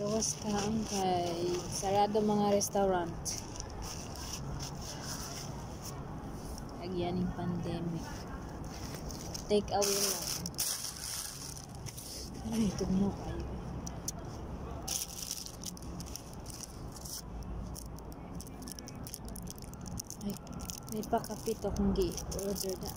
Gawas ka ang kay sarado mga restaurant. Agyan yung pandemic. Take away lang. Ay, tugno kayo. Ay, may pakapito kung gi-order na.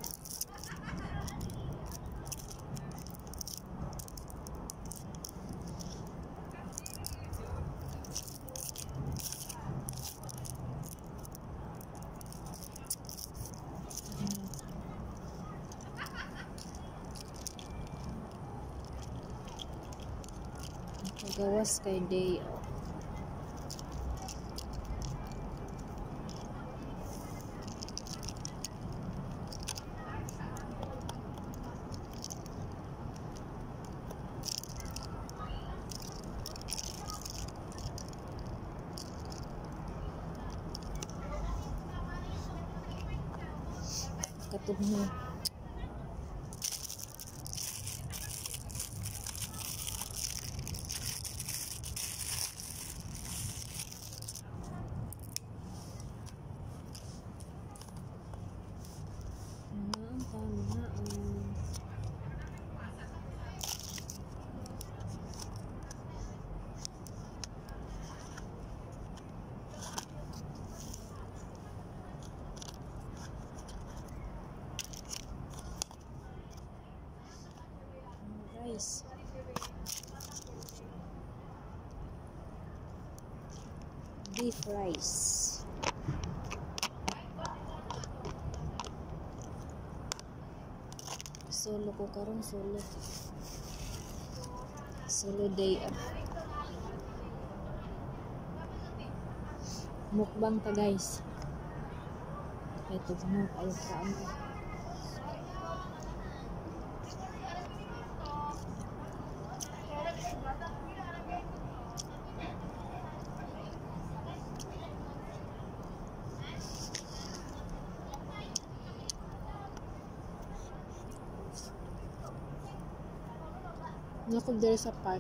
Gawas kay day off. Katugno. Rice. Beef rice. Solo ko karon solo. Solo day off. Mukbang ta guys. Ito mo ay saan. Nakog dere sa park.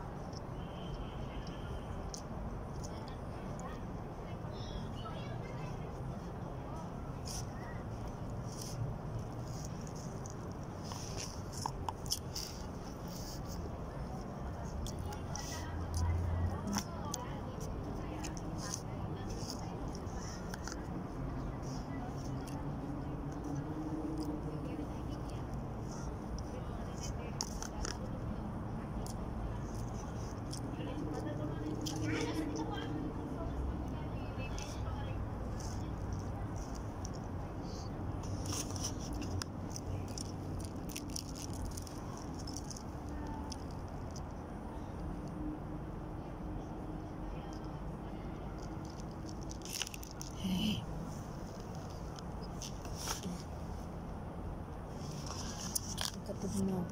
Katugno.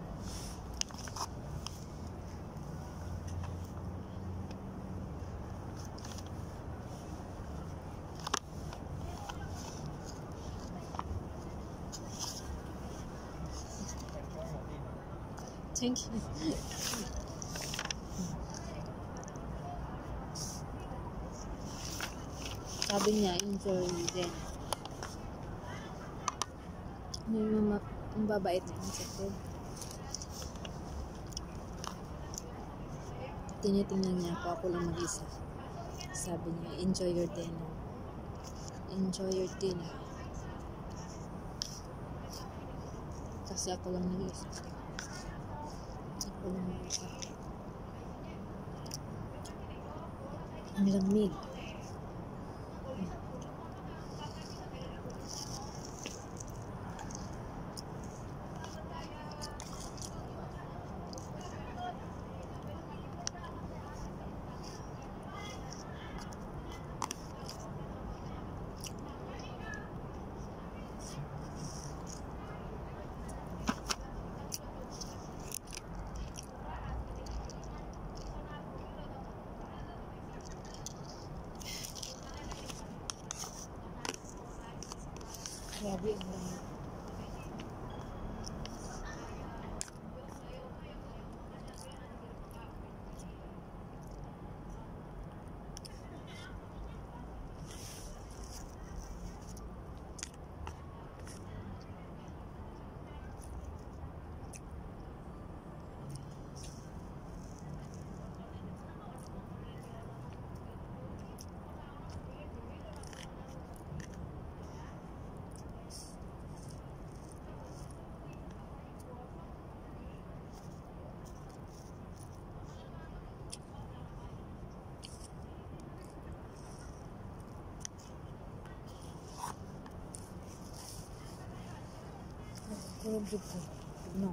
Thank you. Sabi niya, enjoy din. Ang babait niya sa food. Tinitingnan niya ako lang mag-isa. Sabi niya, enjoy your dinner. Enjoy your dinner. Kasi ako lang mag-isa. Ako lang mag-isa. Ang lamig. Grabe ang lamig. Tulog ko. No.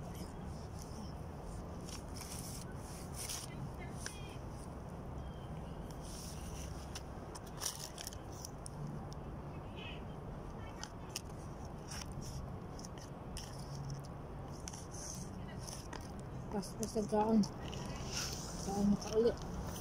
Pas sa gaan. Gaan mo ka ulit.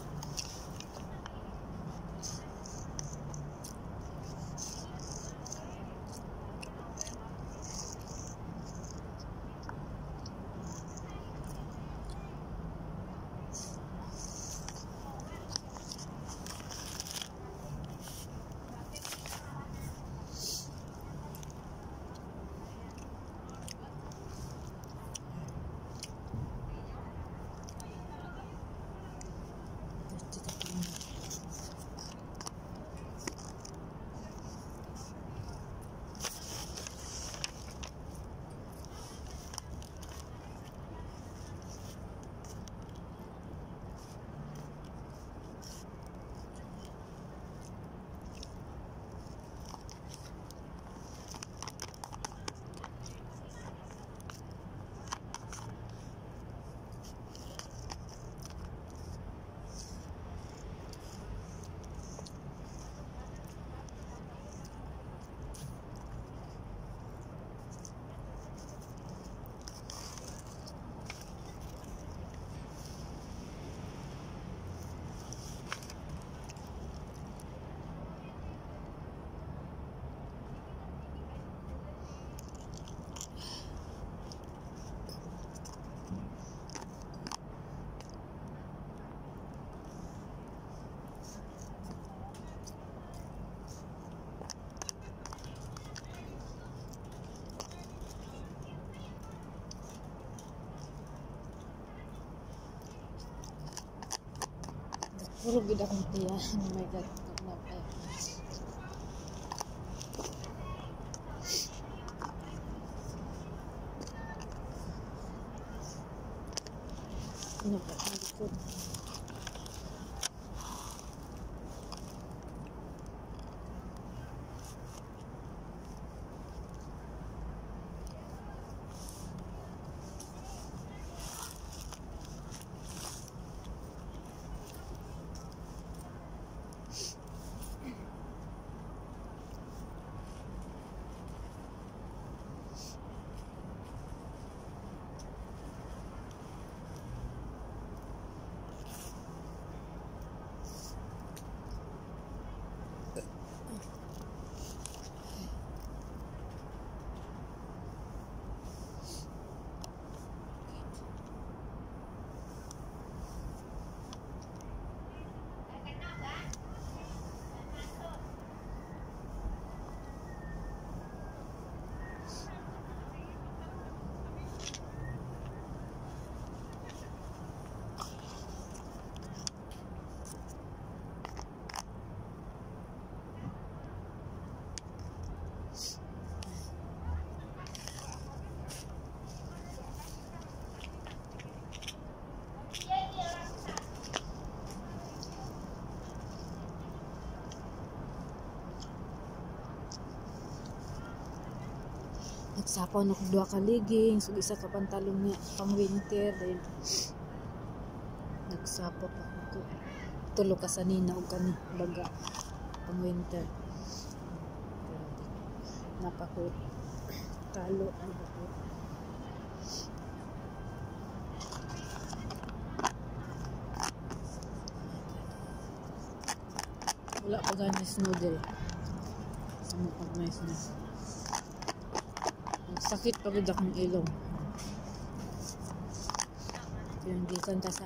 Puro gid akong tiya. Oh my God. Ano ba? Ang likod. Nagsapaw na ko 2 ka leggings, ug isa ka pantalon niya pang winter. Then nagsapaw pa ko 3 ka sanina ug kani baga pang winter. Napako talo ay ako. Wala pa ganis noodle sa mga pag-mais na. Sakit pagod akong ilong. Yung gikan ka sa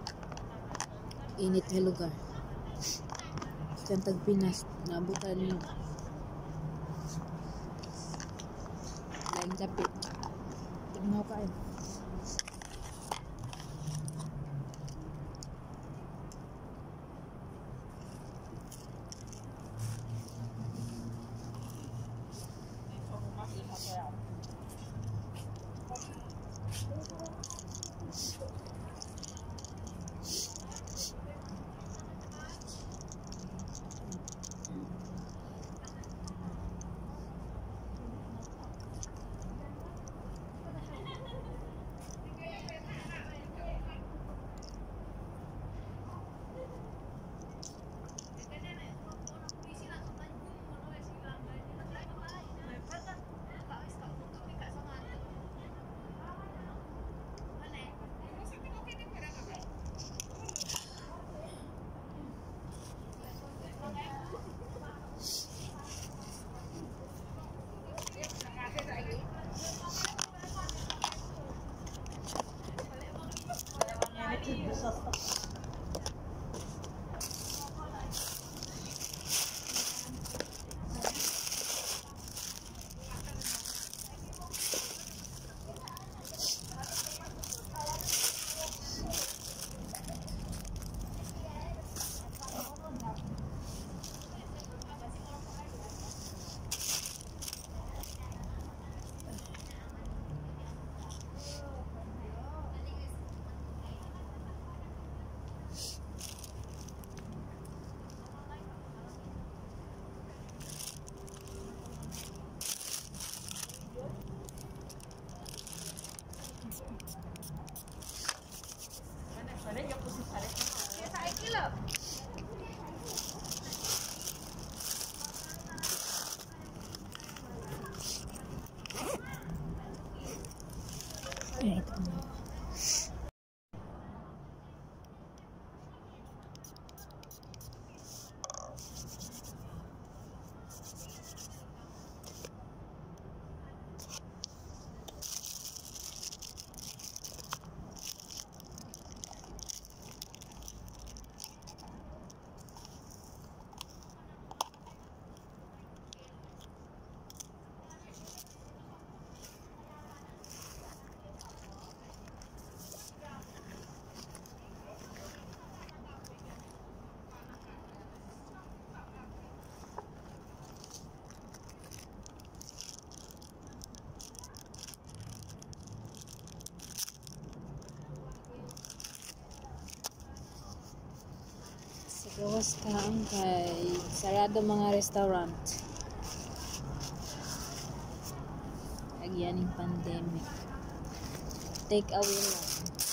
init na lugar. Gikan tag Pinas, nabutan mo. Lain kapit. Tignaw ka eh. Gawas ka ang kay sarado mga restaurant. Agyaning pandemic. Take away lang.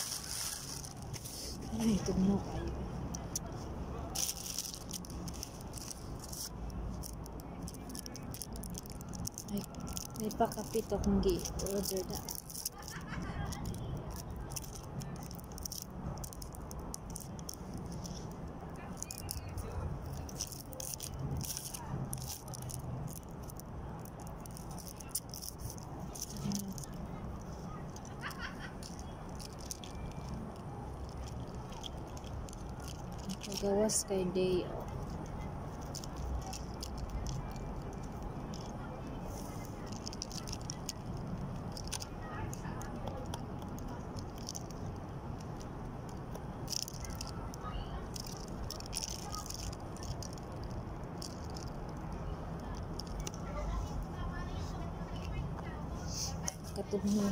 Ay, tugno kayo. Ay, may pakapito kong gi-order na. Gawas kay day off. Katugno.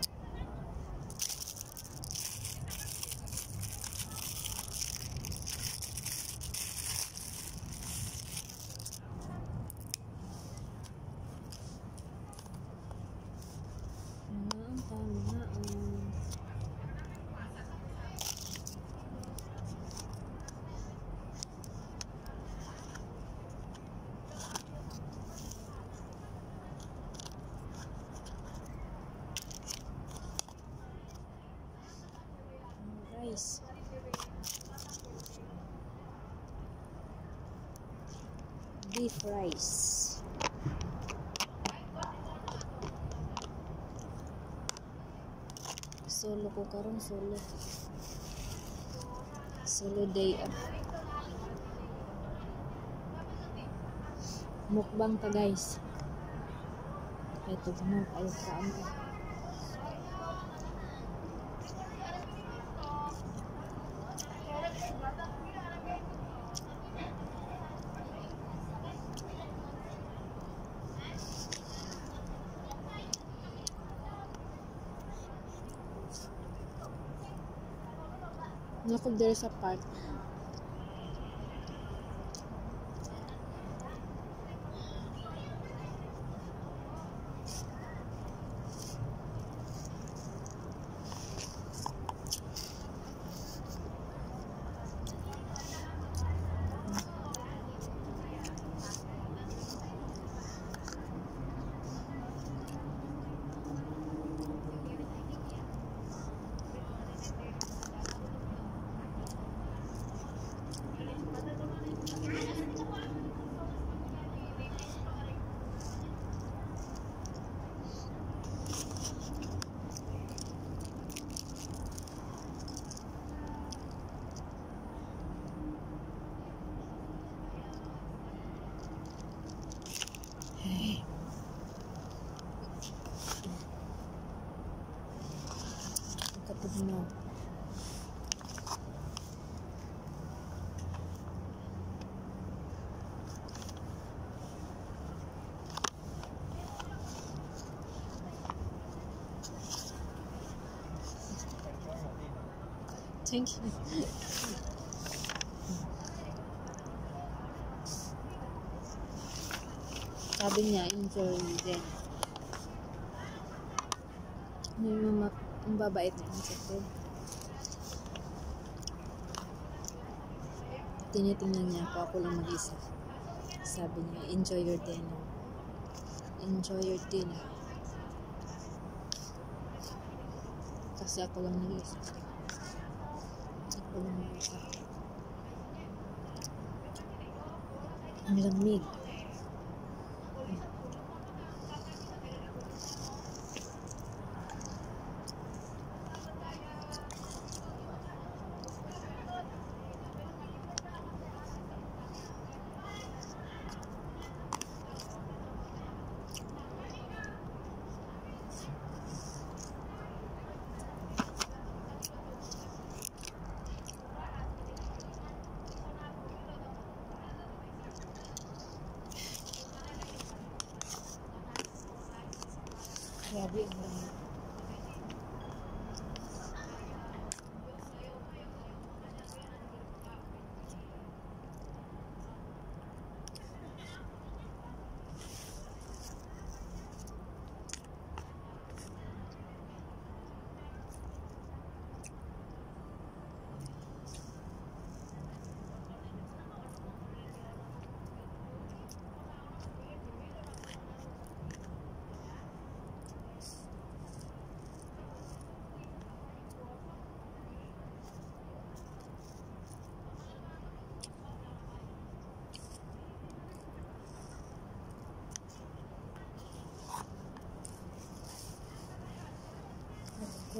Rice. Beef rice. Solo ko karon, solo day off. Mukbang ta guys. Ito mo ay kaam. Nakog diri sa park. Katugno. Thank you. Sabi niya, enjoy din. Ang babait na insect. Tinitingnan niya ako lang mag-isa. Sabi niya, enjoy your dinner. Enjoy your dinner. Kasi ako lang nag-isa. Ako lang nag-isa. Ang lamig.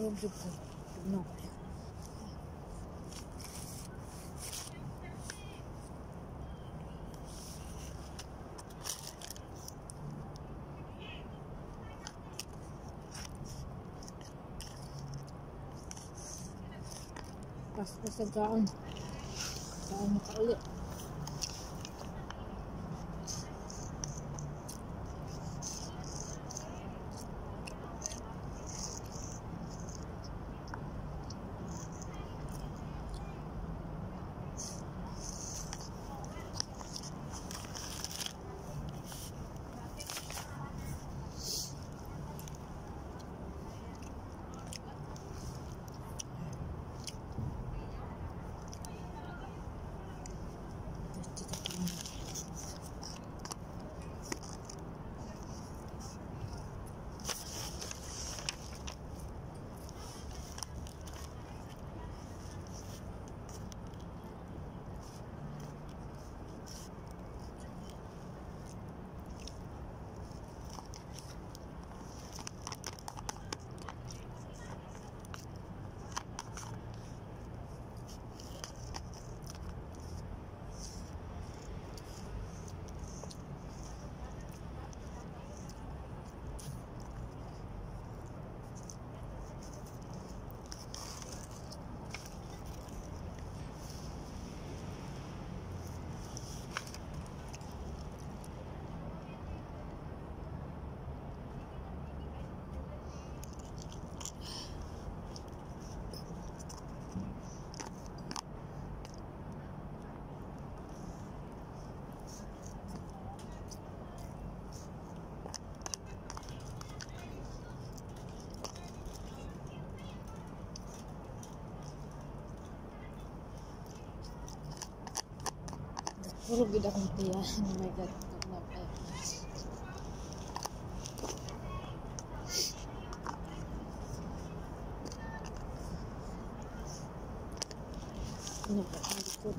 Turog jud ko. No. Pas sa gaon. Gaon mo ka ulit. Turog gid akong tiya. Oh my God. Ano ba? Ang likod.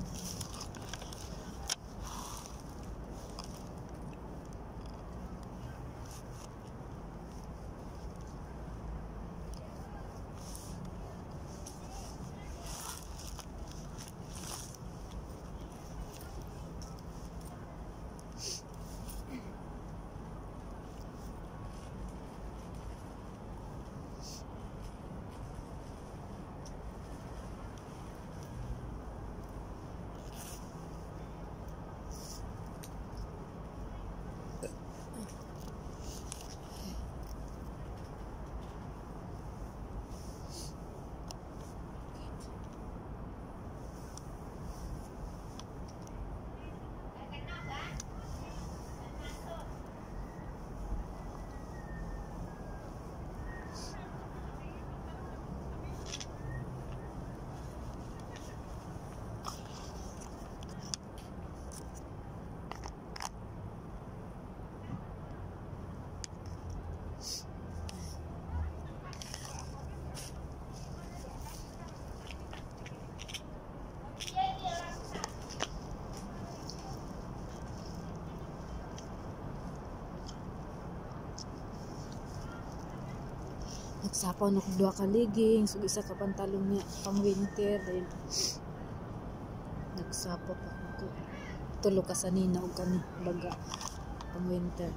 Nagsapaw na kong 2 ka leggings ug isa ka pantalon niya pang winter dahil nagsapaw pa ko 3 ka sanina ug kani baga pang winter.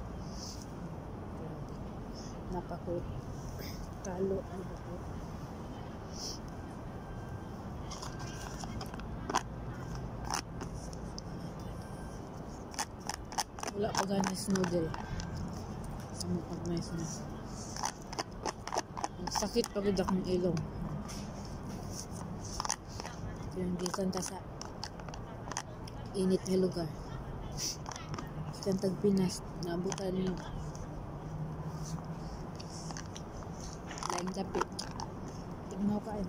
Napako talo ay ako. Wala pa gani noodle sa mga pag-mais na. Sakit pagod akong ilong. Yung gikan ta sa init na lugar. Gikan tag Pinas, naabutan mo. Laing kapit. Tignaw ka eh.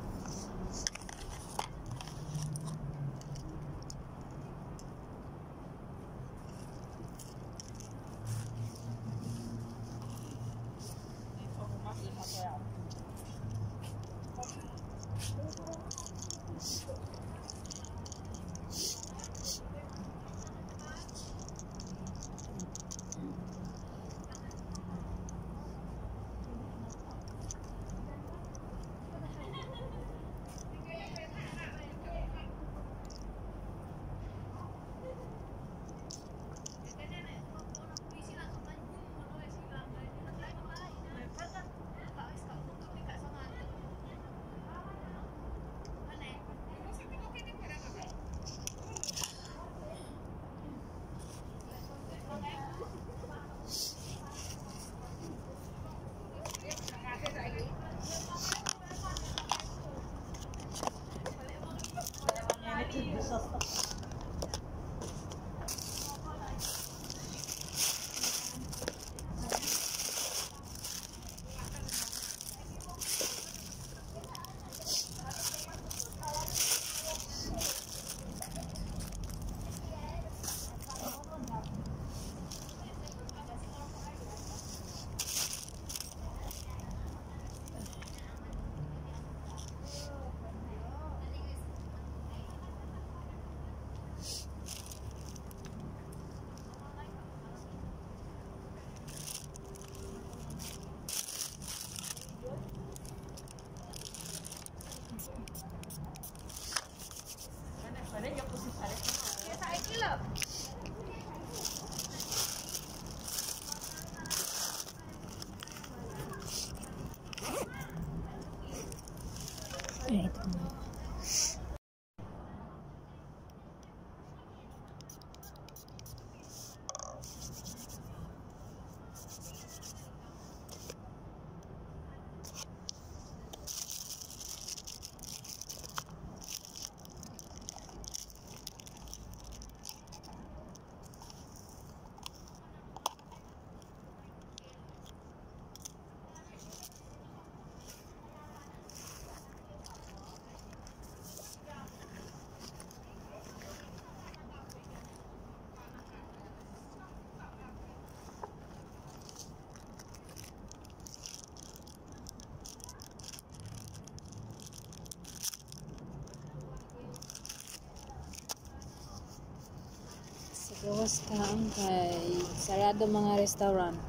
Gawas kaang kay sarado mga restaurant.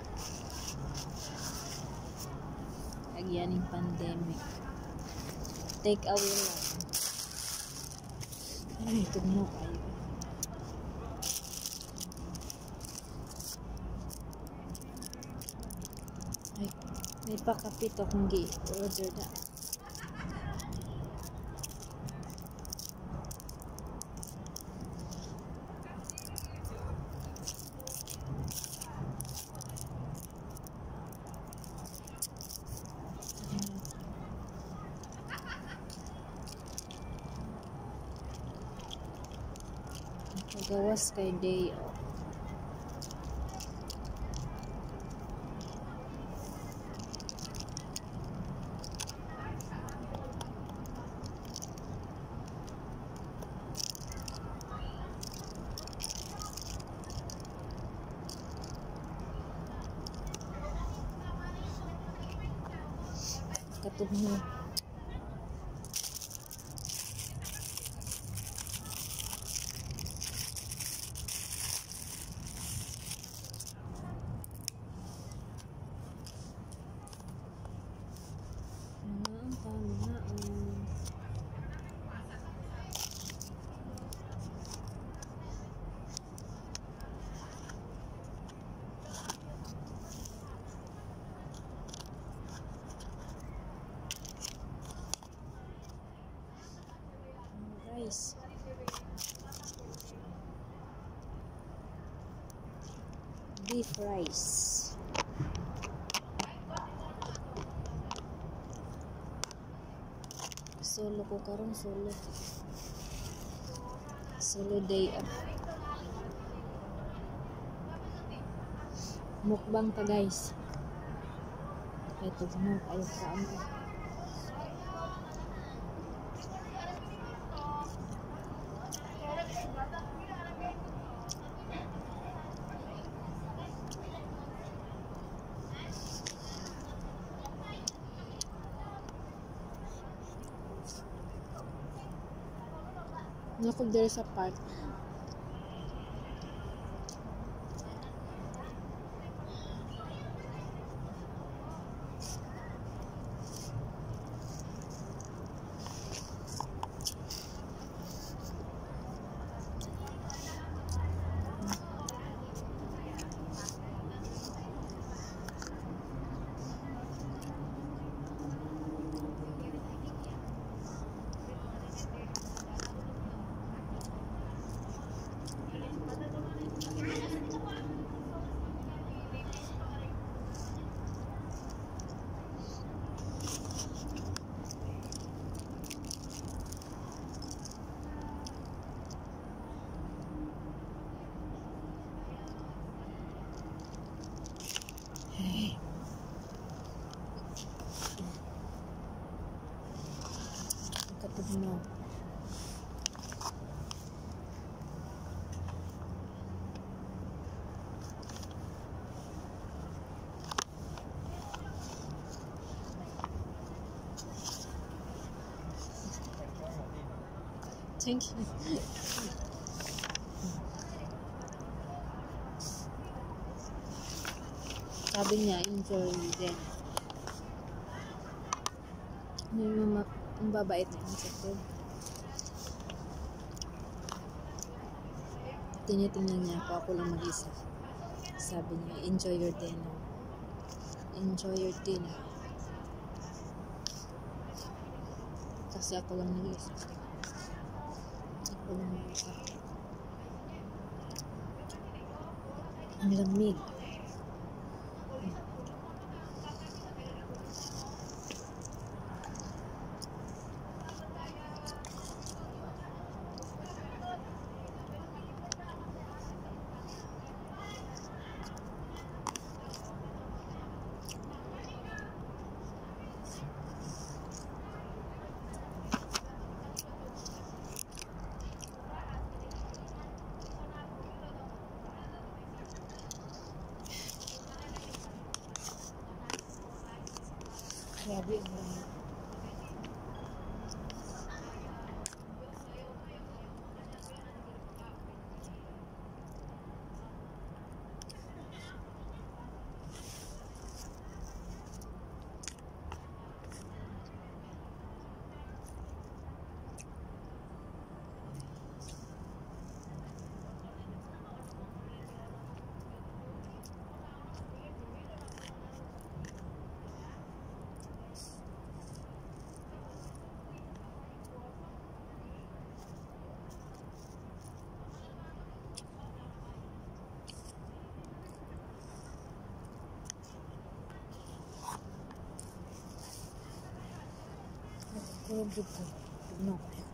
Agyaning pandemic. Take away lang. Ay, tugno kayo. Ay, may pakapit akong gi-order na. Gawas kay day off. Katugno. Rice. Beef rice. Solo ko karon, solo day off. Mukbang ta guys. Ito mo kayo kaam. Nakog dere sa park. Katugno. Thank you. Sabi niya, enjoy din. Ang babait na insekto. Tinitingnan niya ako lang mag-isa. Sabi niya, enjoy your dinner. Enjoy your dinner. Kasi ako lang nag-iisa. Ako lang nag-iisa. Ang lamig. Grabe ang lamig. Tulog ko. No.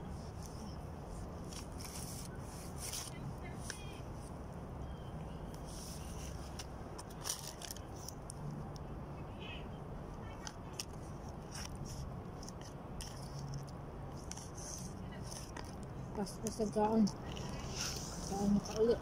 Pas sa gaan. Gaan mo ka ulit.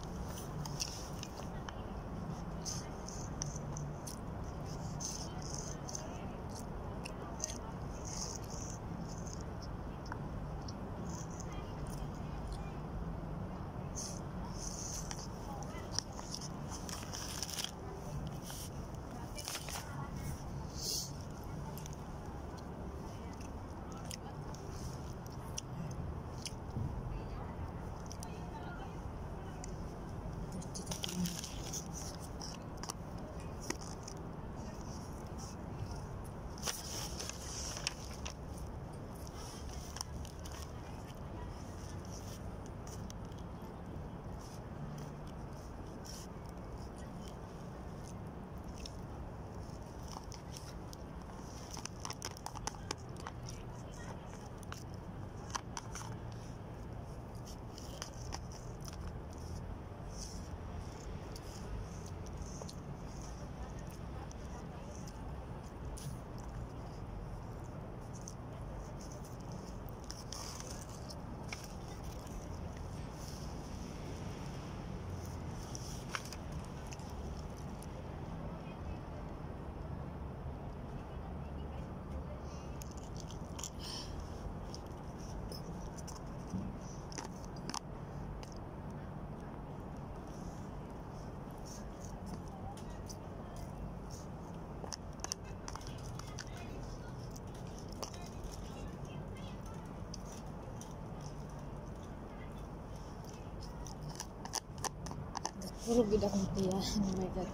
Tulog gid akong tiya. Oh my God.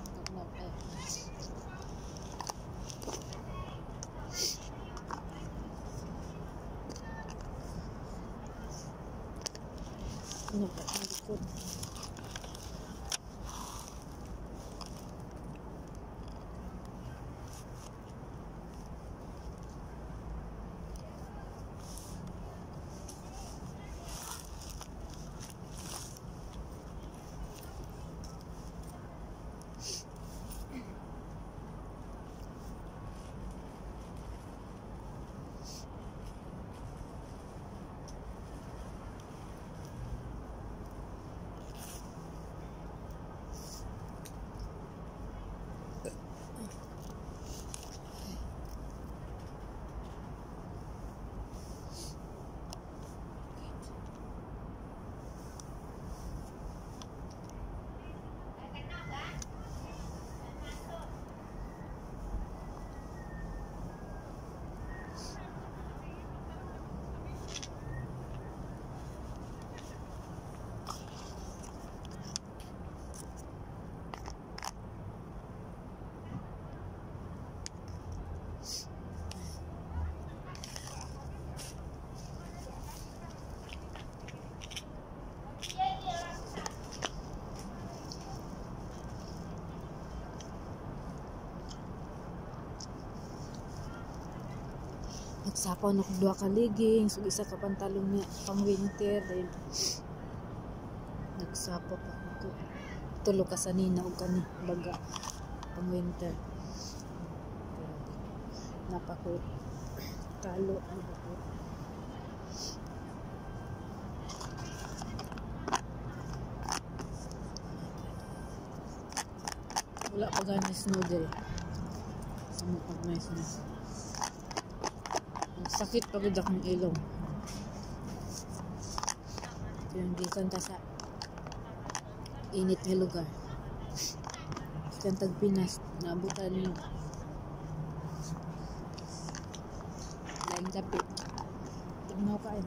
Ano ba? Ang likod. Sapaw na kong 2 ka leggings, ug isa ka pantalon niya pang winter. Then nagsapaw pa ko 3 ka sanina ug kani baga pang winter. Napako talo ano ko. Wala pa ganis noodle sa mga pag-mais na. Sakit pagod akong ilong. Yung gikan ta sa init na lugar. Gikan tag Pinas, naabutan mo. Laing gabi. Tignaw kain.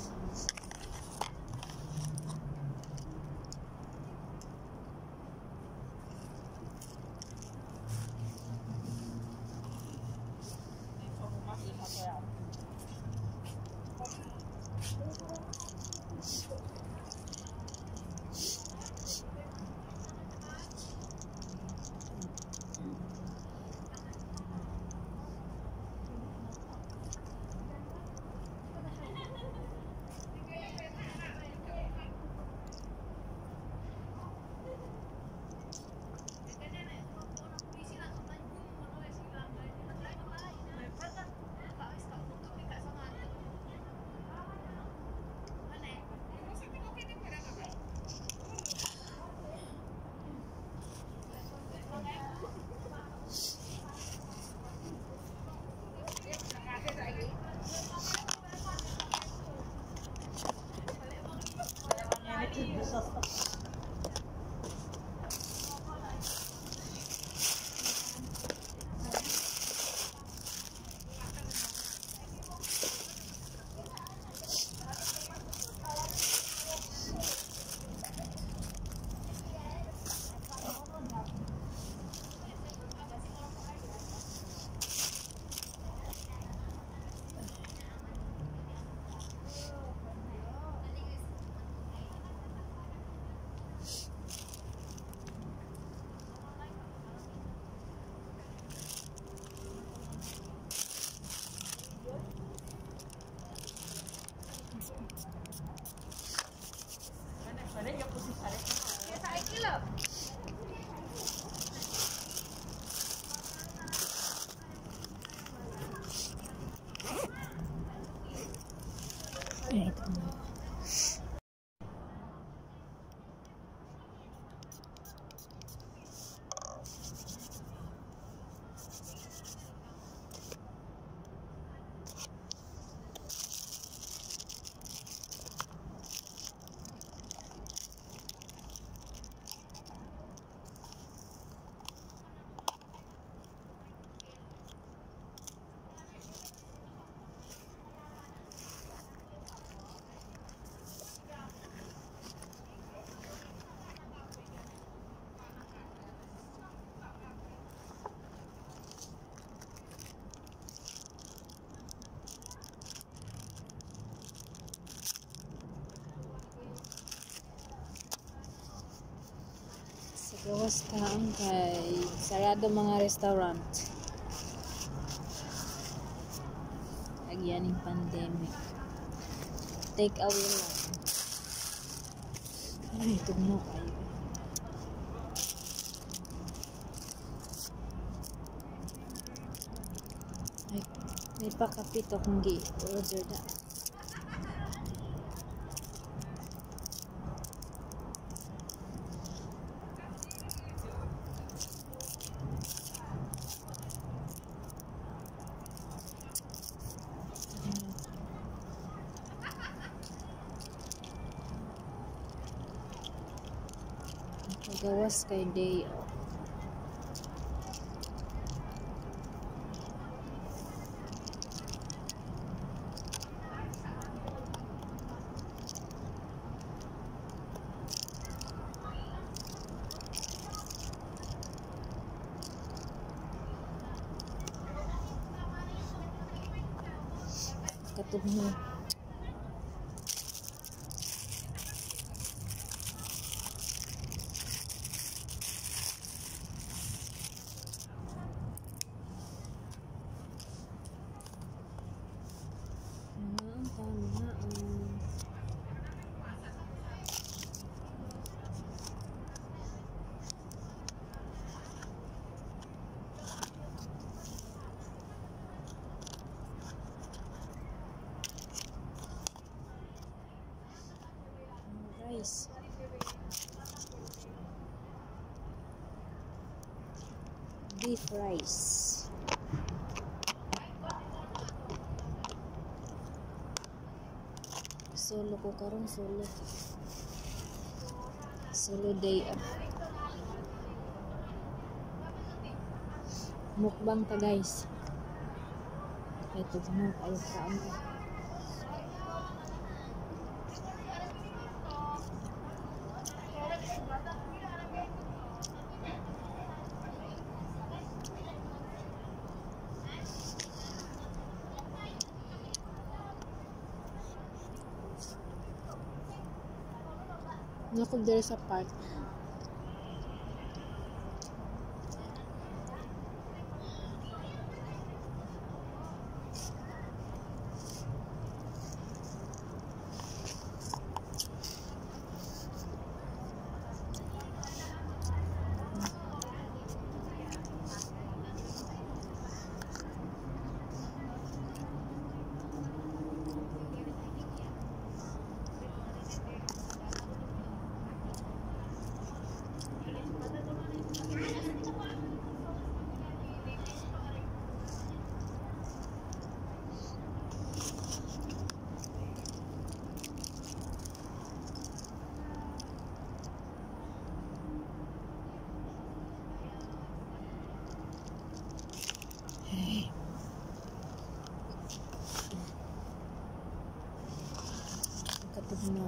Ito na. Gawas ka ang kay sarado mga restaurant. Agyan yung pandemic. Take away lang. Ay, tugno kayo. Ay, may pakapito kong gi-order na. Gawas kay day off. Katugno. guys. Beef rice. Solo ko karon, solo day off. Mukbang ta guys. Ito mo ayok kaan ko. Nakog dere sa park. Katugnaw.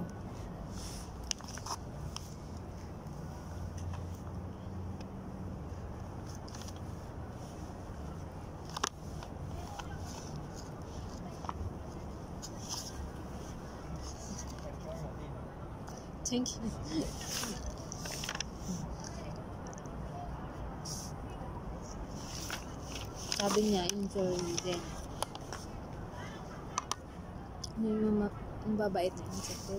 Thank you. Sabi niya, enjoy din. Ang babait na yun sa food.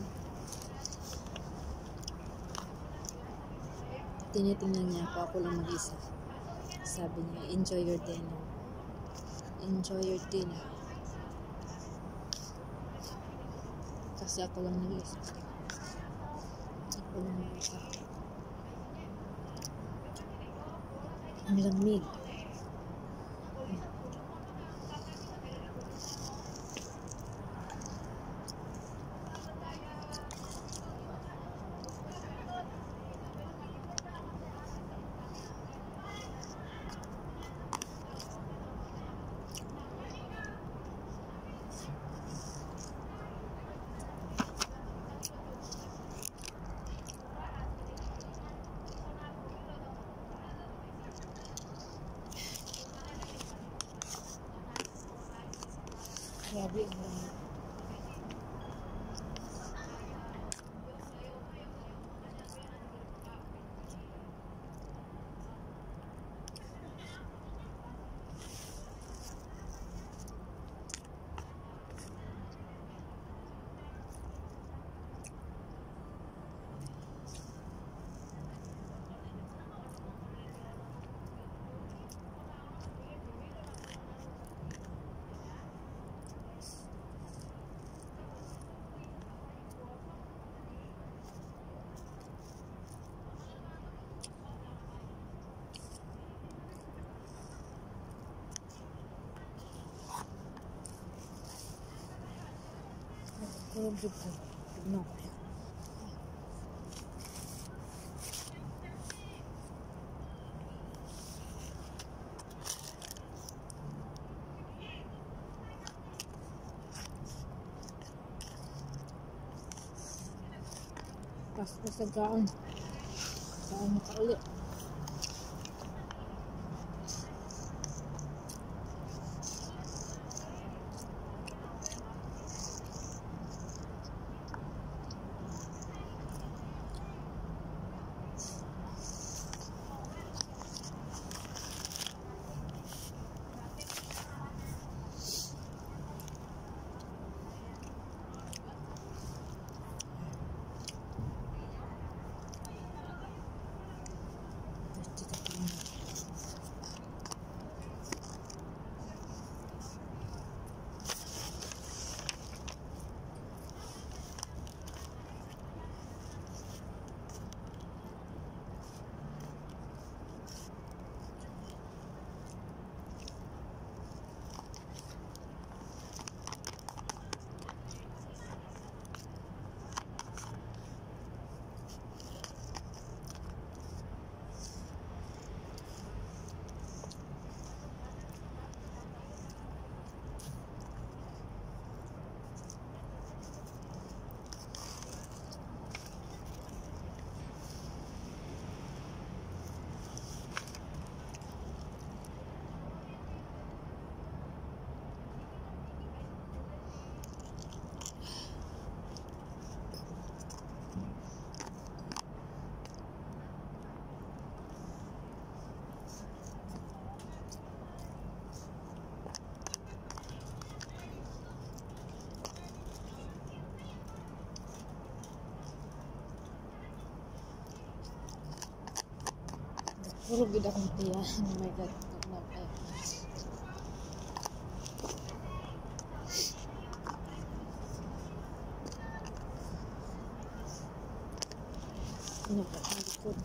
Tinitingnan niya ako lang mag-isa. Sabi niya, enjoy your dinner. Enjoy your dinner. Kasi ako lang mag-isa. Ako lang mag-isa. Ang lamig. Grabe ang lamig. Kurang juga. Tignan ko yan. Pas sa gaan. Saan mo ka ulit? Puro gid akong tiya. Oh my God. Ay, ano ba? Ang likod.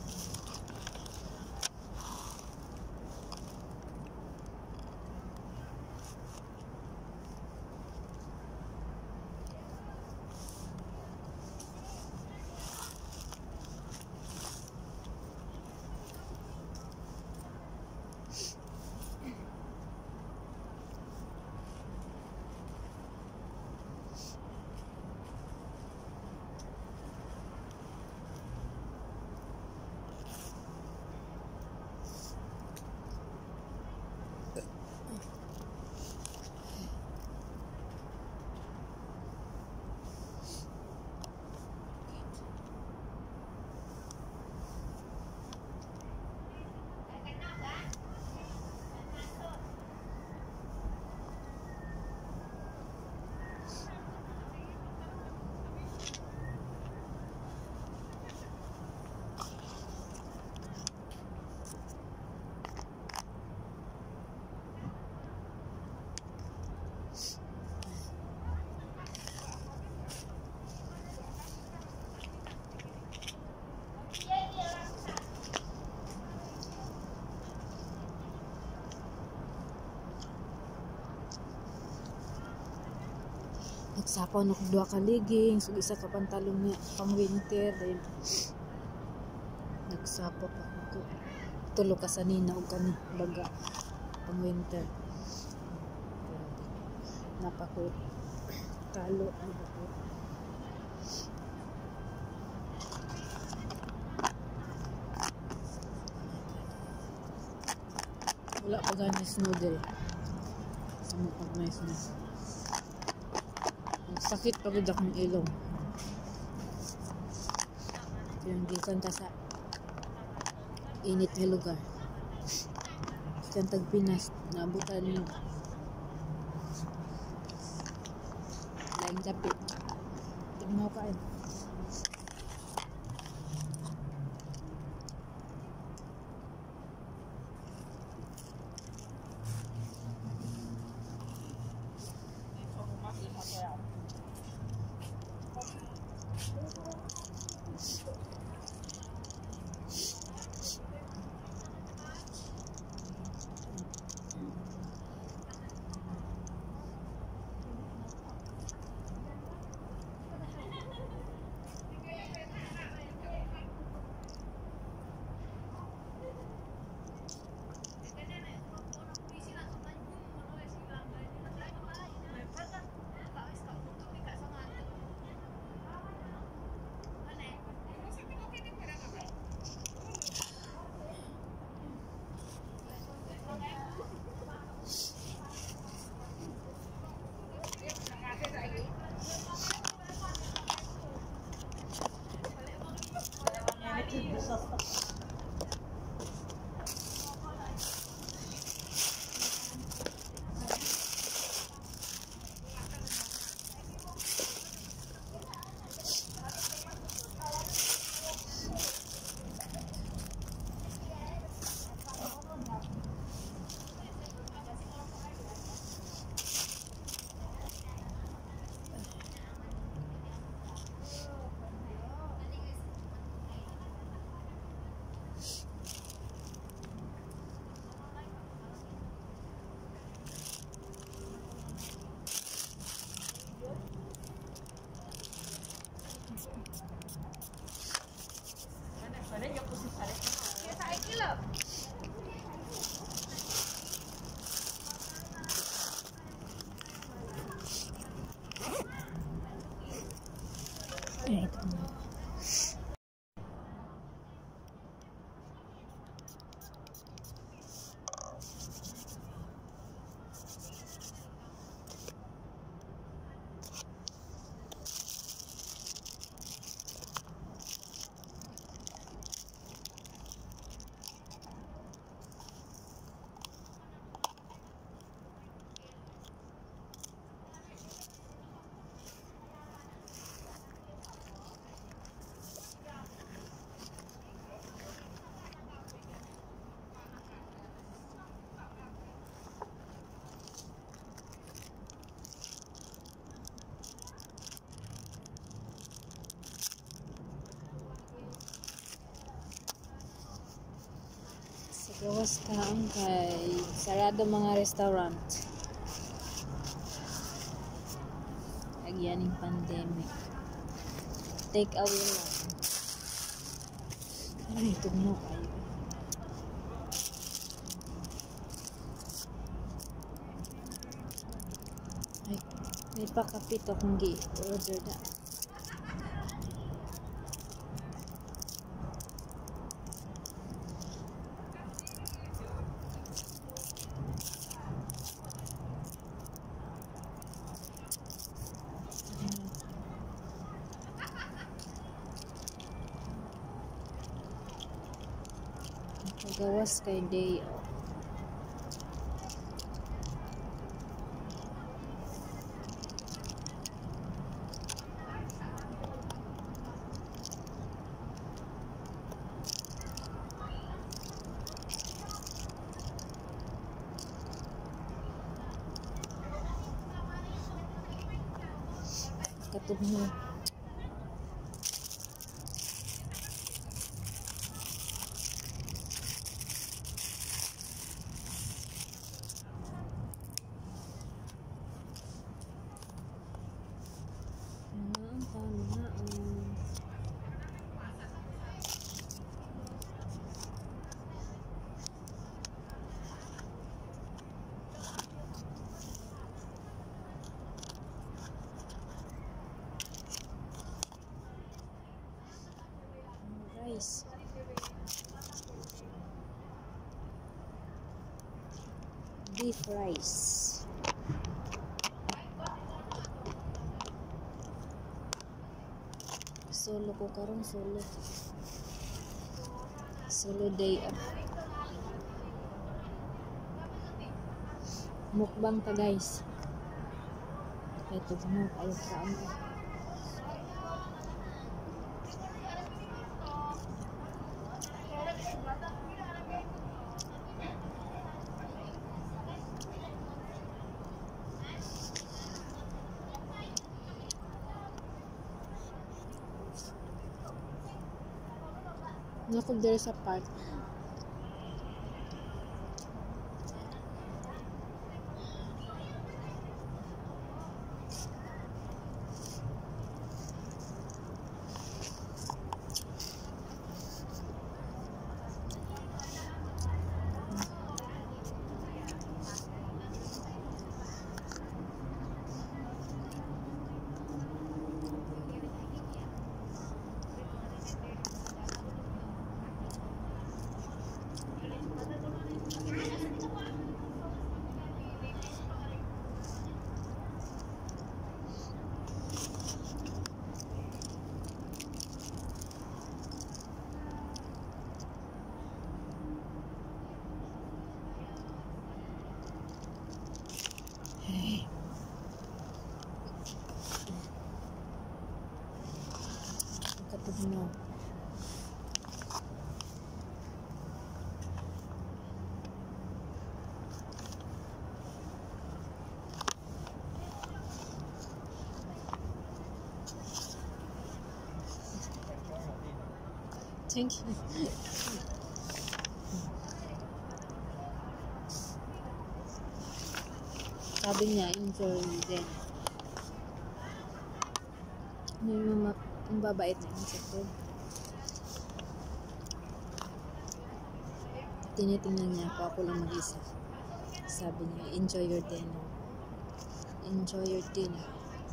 Nagsapaw na kog duha ka leggings ug isa ka pantalon niya pang winter then nagsapaw pa ko tulo ka sanina ug kani baga pang winter. Napako talo ano ba ko. Wala pa ganis noodle sa mga pag-mais na. Sakit pagod akong ilong. Yung gikan ta sa init nga lugar. Sa Tagpinas, naabutan yung laing kape. Tignan ko kain. Ito na. Bawas kaang kay sarado mga restaurant. Agyaning pandemic. Take away lang. Ay, tugnaw kayo. Ay, may pakapit akong gi-order na. Gawas kay day. Katugno. Rice. Beef rice. Solo ko karon solo day mukbang ta guys. Ito mo kayo kaon. Nakog dere sa park. Katugno. Thank you. Sabi niya, enjoy din. Ang babait na yung sakto. Tinitingnan niya ako lang mag-isa. Sabi niya, enjoy your dinner. Enjoy your dinner.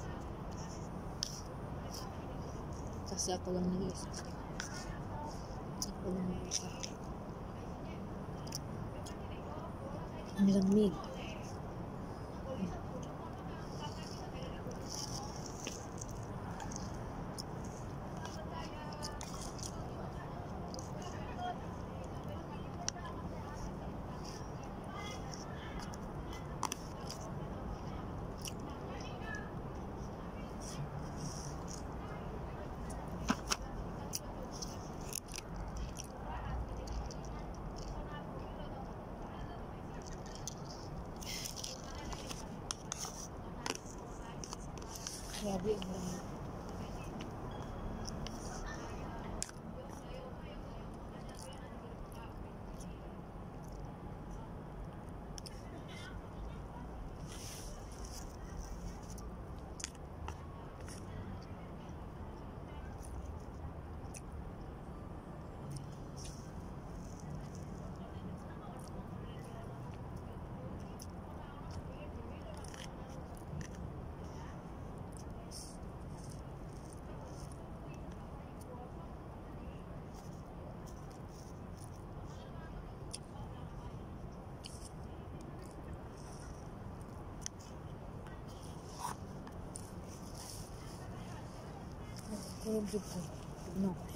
Kasi ako lang nag-isa. Ako lang nag-isa. Ang lamig. Tulog jud ko. Tignan ko.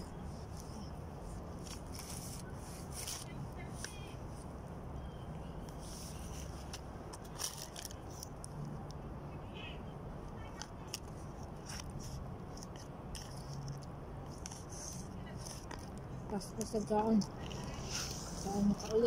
Pas sa gaon. Saan makauli?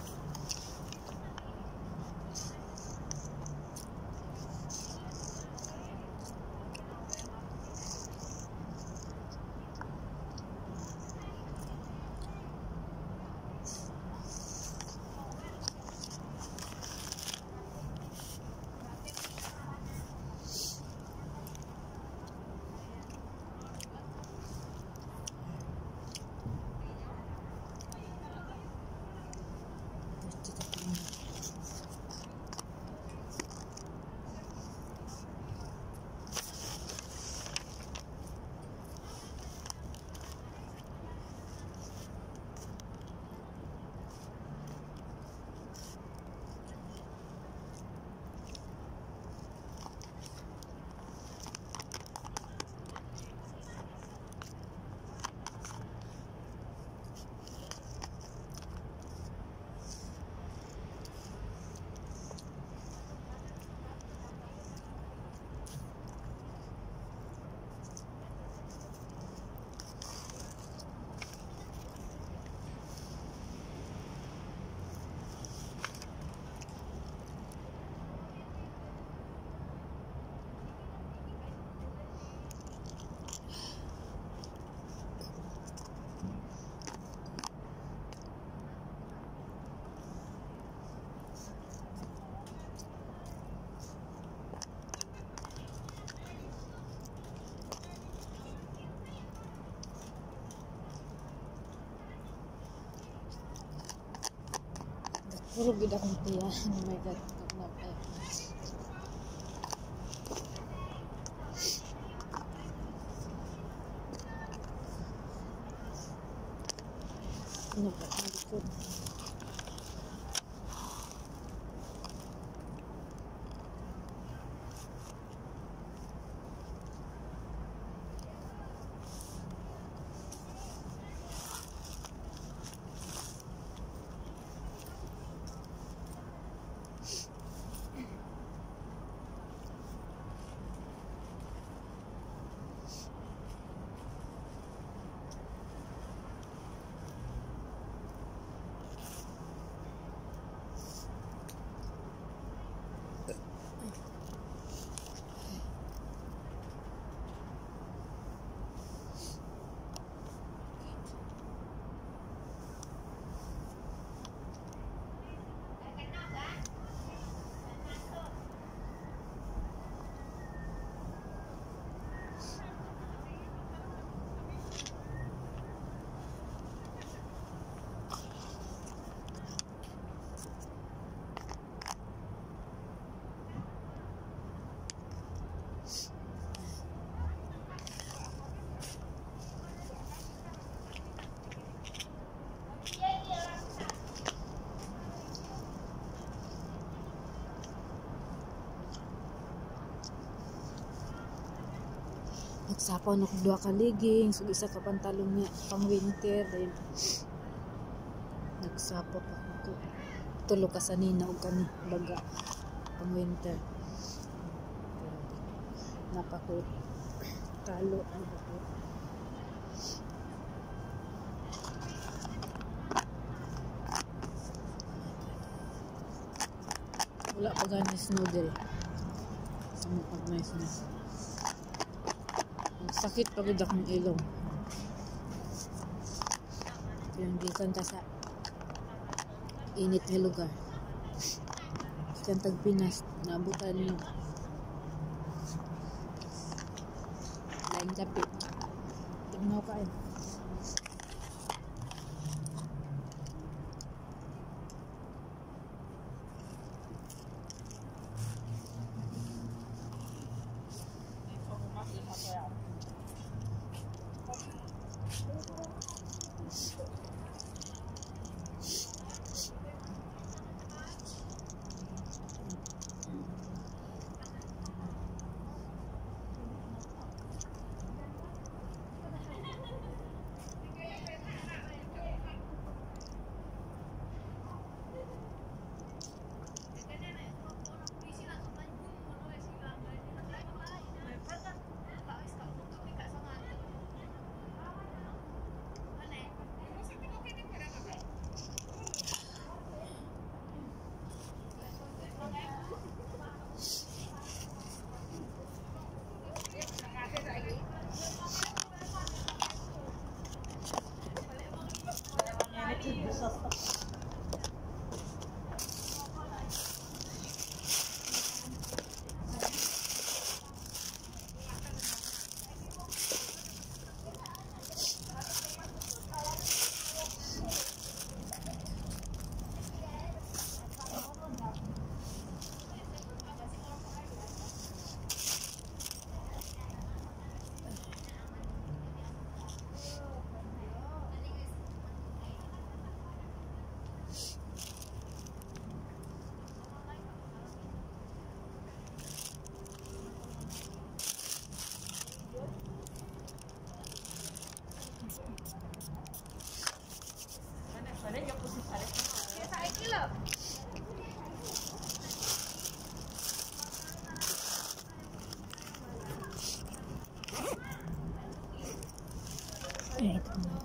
Puro gid akong tiya. Oh my God. Ano ba? Malikod. Nagsapaw na kong 2 ka leggings, ug isa ka pantalon niya pang winter. Dahil nagsapaw pa ko. 3 ka sanina ug kani baga pang winter. Napako talo ang ako. Wala pa gani snow diri. Sa pag may snow. Sakit pagod akong ilong. Yung gikan ta sa init nga lugar. Sa Tagpinas, naabutan niyo. Lain kapit. Tignaw kain. Ay, ito na.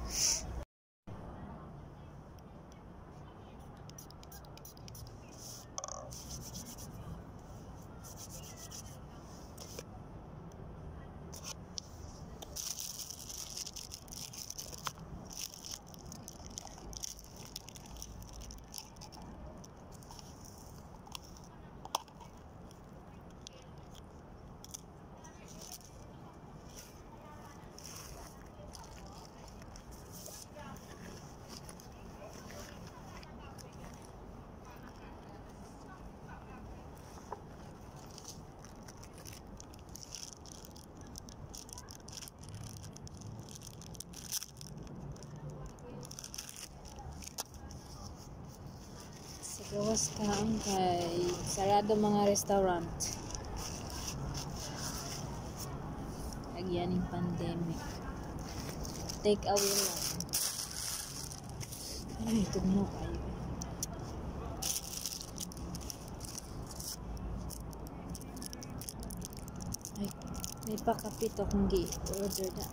Sa gawas kaang kay sarado mga restaurant. Agyaning pandemic. Take away lang. Ay, tugno kayo. Ay, may pakapit akong gi-order na.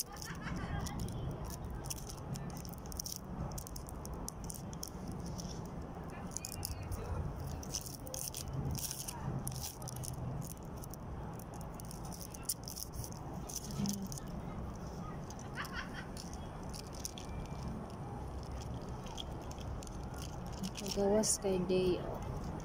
Gawas kay day off.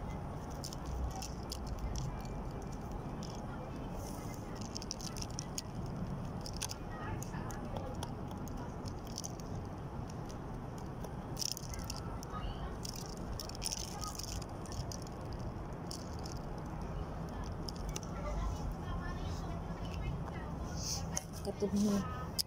Katugno.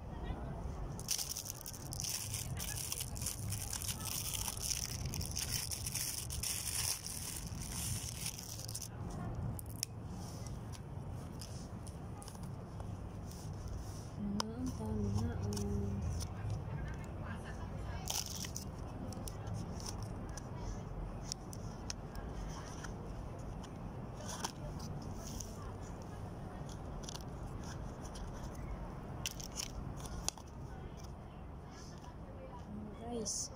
Rice.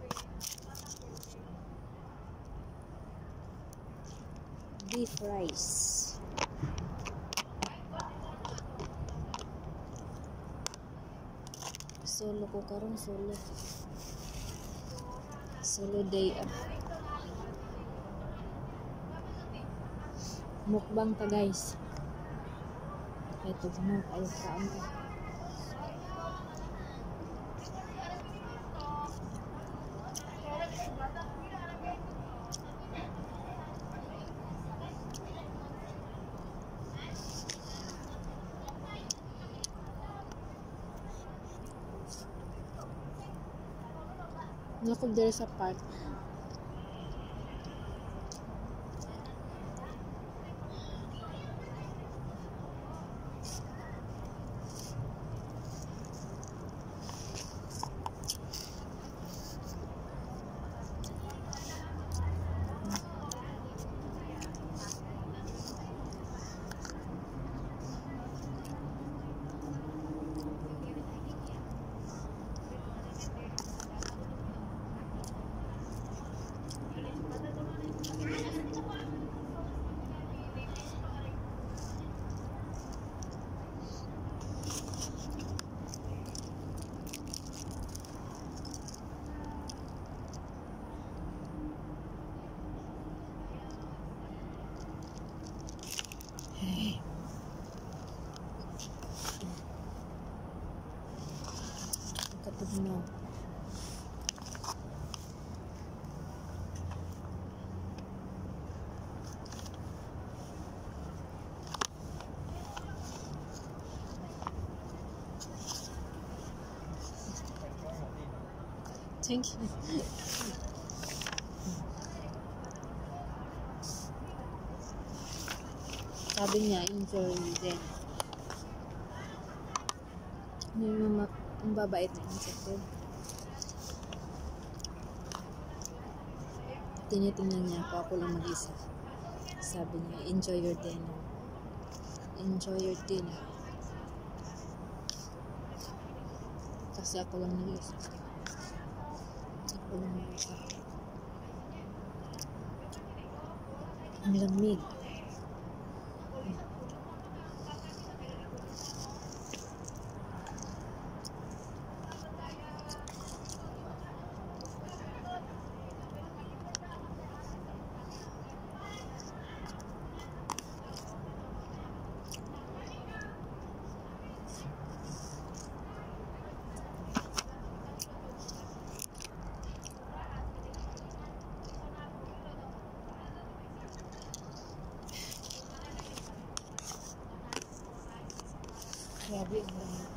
Beef rice. Solo ko karon solo day off. Mukbang ta guys. Ito mo ayos ka ano. Nakog dere sa park. Katugno. Thank you. Sabi niya, enjoy din. May mga ang babait na insect. Tinitingnan niya ako lang mag-isa. Sabi niya, enjoy your dinner. Enjoy your dinner. Kasi ako lang nag-iisa. Ako lang nag-iisa. Ang lamig. Grabe ang lamig.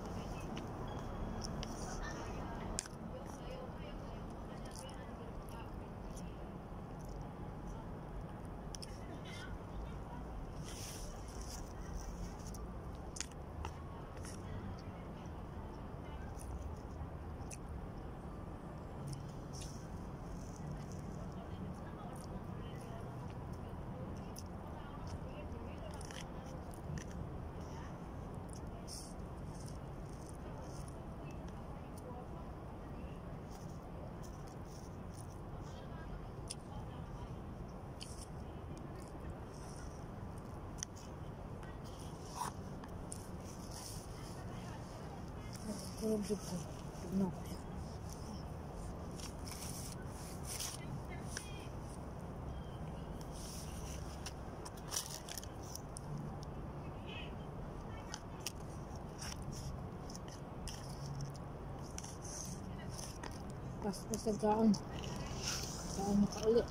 Tulog ko. Tignan ko. Pas sa gaon. Gaon na ka ulit.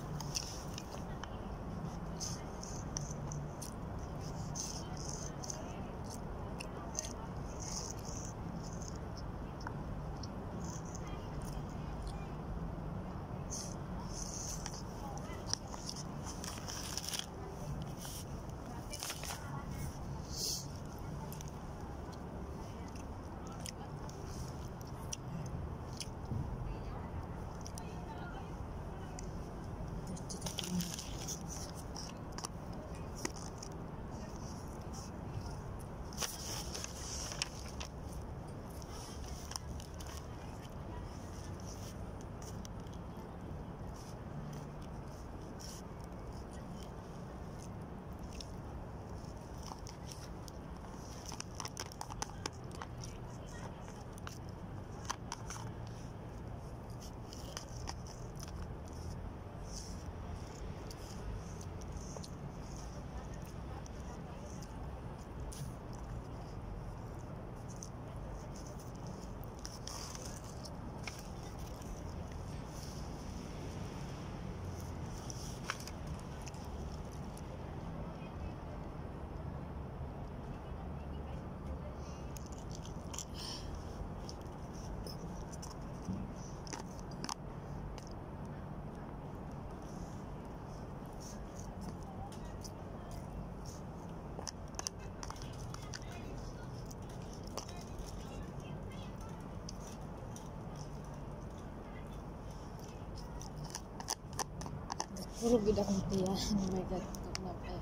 Puro gid akong tiyan. Oh my God. Nagnapay.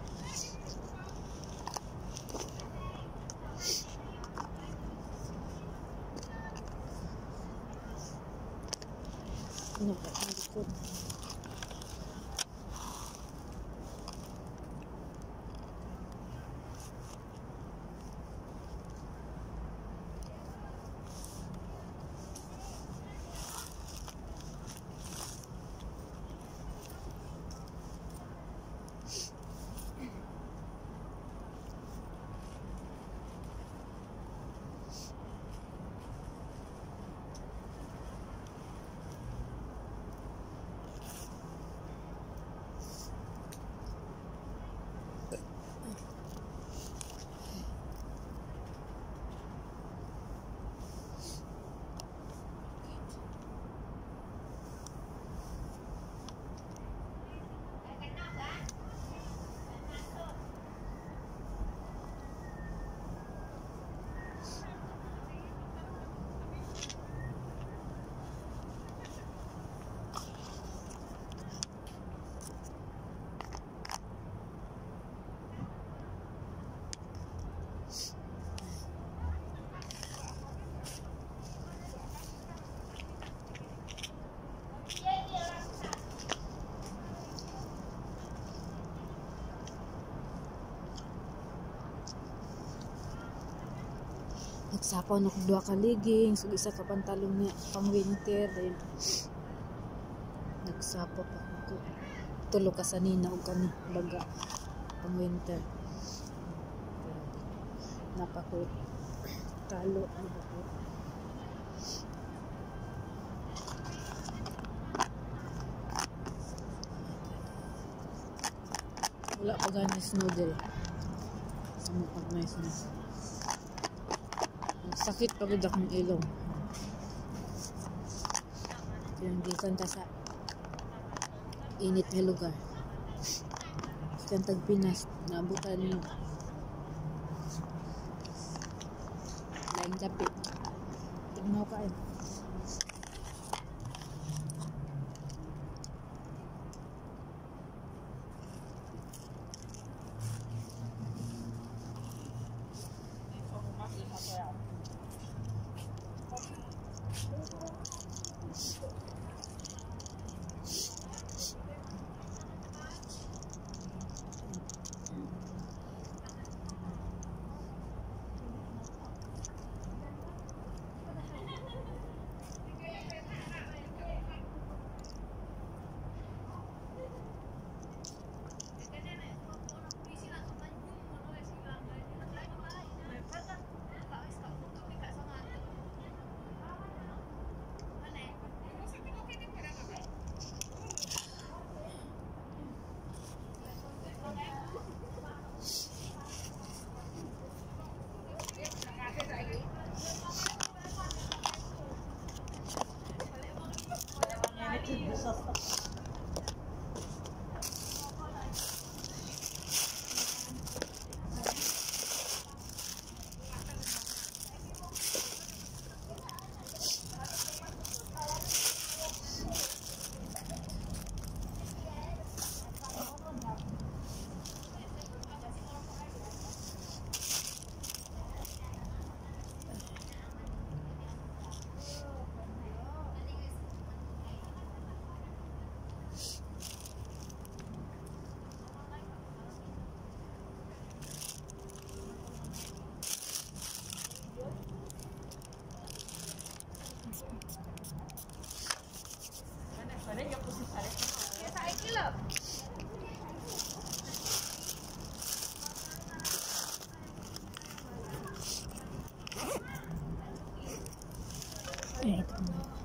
Ano ba? Ang likod. Nagsapaw na kog 2 ka leggings, ug isa ka pantalon nga pang winter. Dahil nagsapaw pa ko 3 ka sanina ug kani baga pang winter. Napako talo napako. Wala pa ganis noodle. Pag nice na. Sakit pagod akong ilong. Yung gikan ta sa init nga lugar. Kan tag Pinas, naabutan nyo. Laing gabi. Tignaw kain. Ito.